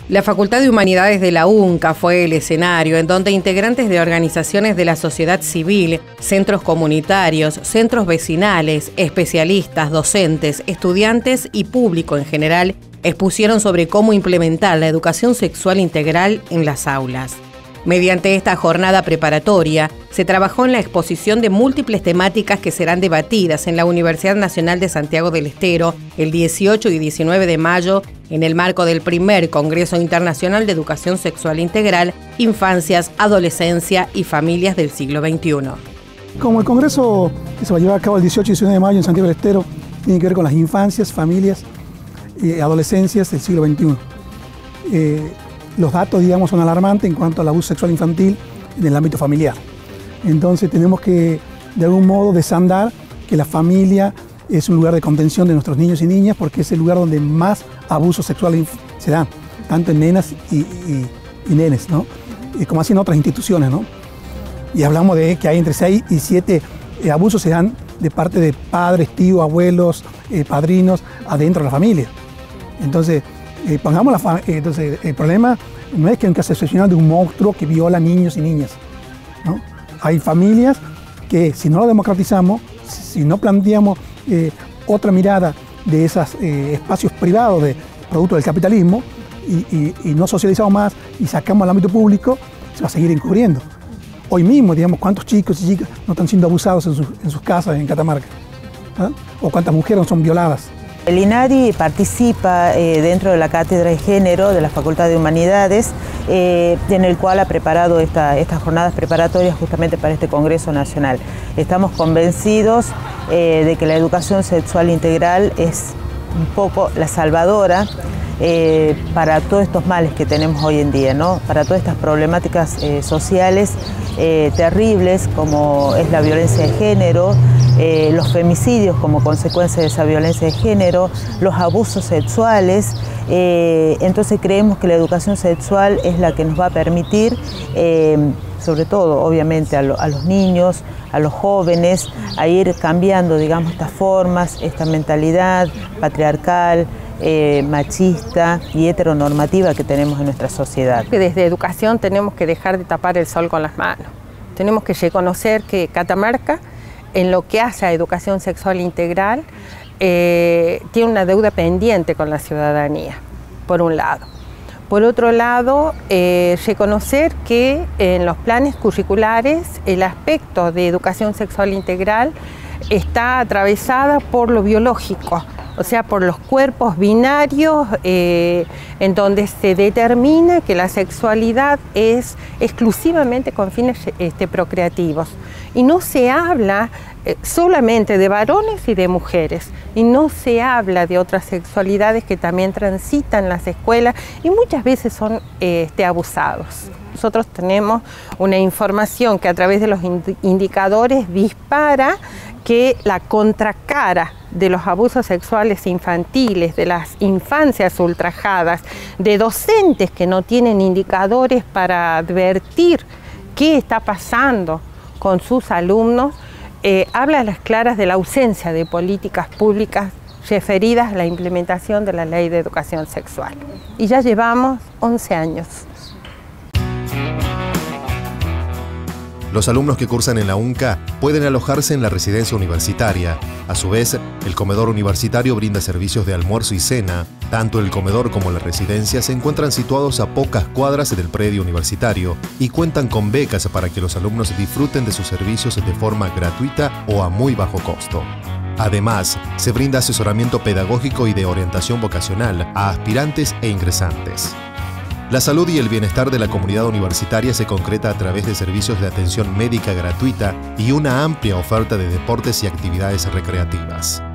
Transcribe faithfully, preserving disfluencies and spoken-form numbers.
La Facultad de Humanidades de la UNCA fue el escenario en donde integrantes de organizaciones de la sociedad civil, centros comunitarios, centros vecinales, especialistas, docentes, estudiantes y público en general expusieron sobre cómo implementar la educación sexual integral en las aulas. Mediante esta jornada preparatoria, se trabajó en la exposición de múltiples temáticas que serán debatidas en la Universidad Nacional de Santiago del Estero el dieciocho y diecinueve de mayo en el marco del primer Congreso Internacional de Educación Sexual Integral, Infancias, Adolescencia y Familias del siglo veintiuno. Como el Congreso que se va a llevar a cabo el dieciocho y diecinueve de mayo en Santiago del Estero tiene que ver con las infancias, familias y adolescencias del siglo veintiuno. Eh, los datos, digamos, son alarmantes en cuanto al abuso sexual infantil en el ámbito familiar. Entonces tenemos que, de algún modo, desandar que la familia es un lugar de contención de nuestros niños y niñas porque es el lugar donde más abuso sexual se da, tanto en nenas y, y, y nenes, ¿no? Y como así en otras instituciones, ¿no? Y hablamos de que hay entre seis y siete eh, abusos se dan de parte de padres, tíos, abuelos, eh, padrinos, adentro de la familia. Entonces, eh, pongamos la fa eh, entonces, el problema no es que hay que asesinar de un monstruo que viola niños y niñas, ¿no? Hay familias que si no lo democratizamos, si no planteamos eh, otra mirada de esos eh, espacios privados de producto del capitalismo y, y, y no socializamos más y sacamos al ámbito público, se va a seguir encubriendo. Hoy mismo, digamos, cuántos chicos y chicas no están siendo abusados en, su, en sus casas en Catamarca, ¿ah? O cuántas mujeres no son violadas. El INADI participa eh, dentro de la Cátedra de Género de la Facultad de Humanidades, eh, en el cual ha preparado esta, estas jornadas preparatorias justamente para este Congreso Nacional. Estamos convencidos eh, de que la educación sexual integral es un poco la salvadora eh, para todos estos males que tenemos hoy en día, ¿no? Para todas estas problemáticas eh, sociales eh, terribles como es la violencia de género, Eh, los femicidios como consecuencia de esa violencia de género, los abusos sexuales. Eh, entonces creemos que la educación sexual es la que nos va a permitir, eh, sobre todo obviamente a, lo, a los niños, a los jóvenes, a ir cambiando, digamos, estas formas, esta mentalidad patriarcal, eh, machista y heteronormativa que tenemos en nuestra sociedad. Desde educación tenemos que dejar de tapar el sol con las manos. Tenemos que reconocer que Catamarca, en lo que hace a educación sexual integral, eh, tiene una deuda pendiente con la ciudadanía, por un lado. Por otro lado, eh, reconocer que en los planes curriculares el aspecto de educación sexual integral está atravesada por lo biológico, o sea, por los cuerpos binarios eh, en donde se determina que la sexualidad es exclusivamente con fines este, procreativos. Y no se habla eh, solamente de varones y de mujeres, y no se habla de otras sexualidades que también transitan las escuelas y muchas veces son eh, este, abusados. Nosotros tenemos una información que a través de los indicadores dispara que la contracara de los abusos sexuales infantiles, de las infancias ultrajadas, de docentes que no tienen indicadores para advertir qué está pasando con sus alumnos, eh, habla a las claras de la ausencia de políticas públicas referidas a la implementación de la Ley de Educación Sexual. Y ya llevamos once años. Los alumnos que cursan en la UNCA pueden alojarse en la residencia universitaria. A su vez, el comedor universitario brinda servicios de almuerzo y cena. Tanto el comedor como la residencia se encuentran situados a pocas cuadras del predio universitario y cuentan con becas para que los alumnos disfruten de sus servicios de forma gratuita o a muy bajo costo. Además, se brinda asesoramiento pedagógico y de orientación vocacional a aspirantes e ingresantes. La salud y el bienestar de la comunidad universitaria se concreta a través de servicios de atención médica gratuita y una amplia oferta de deportes y actividades recreativas.